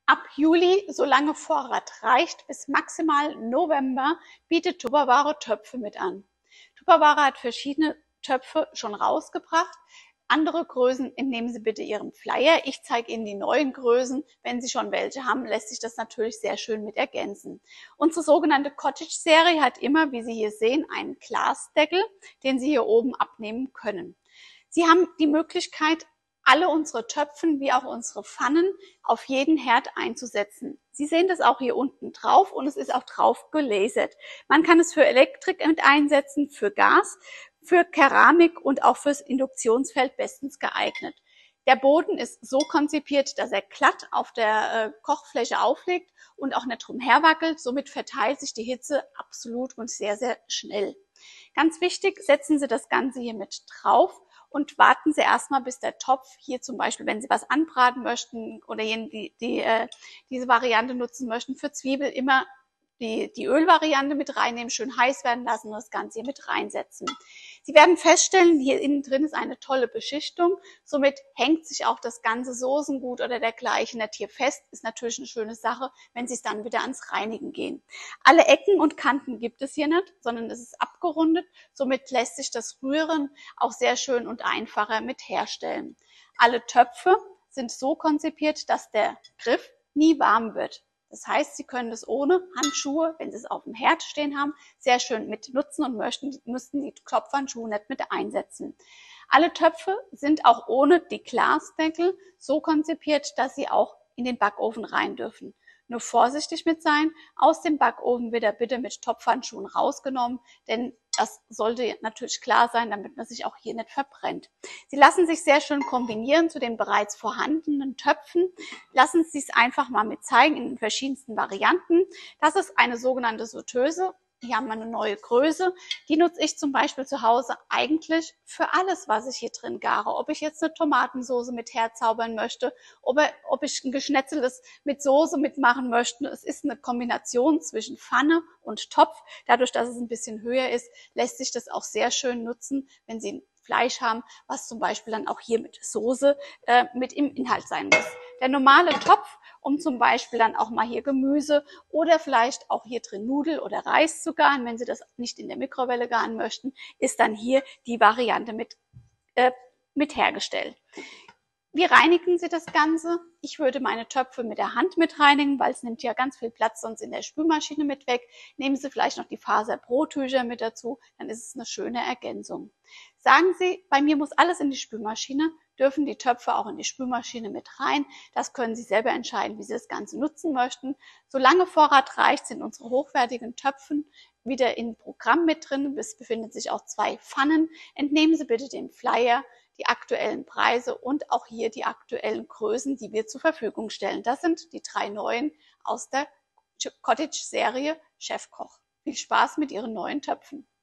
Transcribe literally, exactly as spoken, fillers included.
Ab Juli, solange Vorrat reicht, bis maximal November bietet Tupperware Töpfe mit an. Tupperware hat verschiedene Töpfe schon rausgebracht. Andere Größen entnehmen Sie bitte Ihrem Flyer. Ich zeige Ihnen die neuen Größen. Wenn Sie schon welche haben, lässt sich das natürlich sehr schön mit ergänzen. Unsere sogenannte Cottage-Serie hat immer, wie Sie hier sehen, einen Glasdeckel, den Sie hier oben abnehmen können. Sie haben die Möglichkeit, alle unsere Töpfen wie auch unsere Pfannen auf jeden Herd einzusetzen. Sie sehen das auch hier unten drauf und es ist auch drauf gelasert. Man kann es für Elektrik mit einsetzen, für Gas, für Keramik und auch fürs Induktionsfeld bestens geeignet. Der Boden ist so konzipiert, dass er glatt auf der äh, Kochfläche aufliegt und auch nicht drumher wackelt. Somit verteilt sich die Hitze absolut und sehr, sehr schnell. Ganz wichtig, setzen Sie das Ganze hier mit drauf und warten Sie erstmal, bis der Topf hier zum Beispiel, wenn Sie was anbraten möchten oder die, die, äh, diese Variante nutzen möchten, für Zwiebel immer die, die Ölvariante mit reinnehmen, schön heiß werden lassen und das Ganze hier mit reinsetzen. Sie werden feststellen, hier innen drin ist eine tolle Beschichtung, somit hängt sich auch das ganze Soßengut oder dergleichen nicht hier fest. Ist natürlich eine schöne Sache, wenn Sie es dann wieder ans Reinigen gehen. Alle Ecken und Kanten gibt es hier nicht, sondern es ist abgerundet, somit lässt sich das Rühren auch sehr schön und einfacher mit herstellen. Alle Töpfe sind so konzipiert, dass der Griff nie warm wird. Das heißt, Sie können das ohne Handschuhe, wenn Sie es auf dem Herd stehen haben, sehr schön mit nutzen und möchten, müssten die Klopfhandschuhe nicht mit einsetzen. Alle Töpfe sind auch ohne die Glasdeckel so konzipiert, dass sie auch in den Backofen rein dürfen. Nur vorsichtig mit sein, aus dem Backofen wird er bitte mit Topfhandschuhen rausgenommen, denn das sollte natürlich klar sein, damit man sich auch hier nicht verbrennt. Sie lassen sich sehr schön kombinieren zu den bereits vorhandenen Töpfen. Lassen Sie es einfach mal mit zeigen in den verschiedensten Varianten. Das ist eine sogenannte Sauteuse. Hier haben wir eine neue Größe. Die nutze ich zum Beispiel zu Hause eigentlich für alles, was ich hier drin gare. Ob ich jetzt eine Tomatensauce mit herzaubern möchte, ob, ob ich ein Geschnetzeltes mit Soße mitmachen möchte. Es ist eine Kombination zwischen Pfanne und Topf. Dadurch, dass es ein bisschen höher ist, lässt sich das auch sehr schön nutzen, wenn Sie Fleisch haben, was zum Beispiel dann auch hier mit Soße äh, mit im Inhalt sein muss. Der normale Topf, um zum Beispiel dann auch mal hier Gemüse oder vielleicht auch hier drin Nudel oder Reis zu garen, wenn Sie das nicht in der Mikrowelle garen möchten, ist dann hier die Variante mit, äh, mit hergestellt. Wie reinigen Sie das Ganze? Ich würde meine Töpfe mit der Hand mit reinigen, weil es nimmt ja ganz viel Platz sonst in der Spülmaschine mit weg. Nehmen Sie vielleicht noch die Faserbrottücher mit dazu, dann ist es eine schöne Ergänzung. Sagen Sie, bei mir muss alles in die Spülmaschine, dürfen die Töpfe auch in die Spülmaschine mit rein. Das können Sie selber entscheiden, wie Sie das Ganze nutzen möchten. Solange Vorrat reicht, sind unsere hochwertigen Töpfen wieder im Programm mit drin. Es befinden sich auch zwei Pfannen. Entnehmen Sie bitte den Flyer, die aktuellen Preise und auch hier die aktuellen Größen, die wir zur Verfügung stellen. Das sind die drei neuen aus der Cottage-Serie Chefkoch. Viel Spaß mit Ihren neuen Töpfen!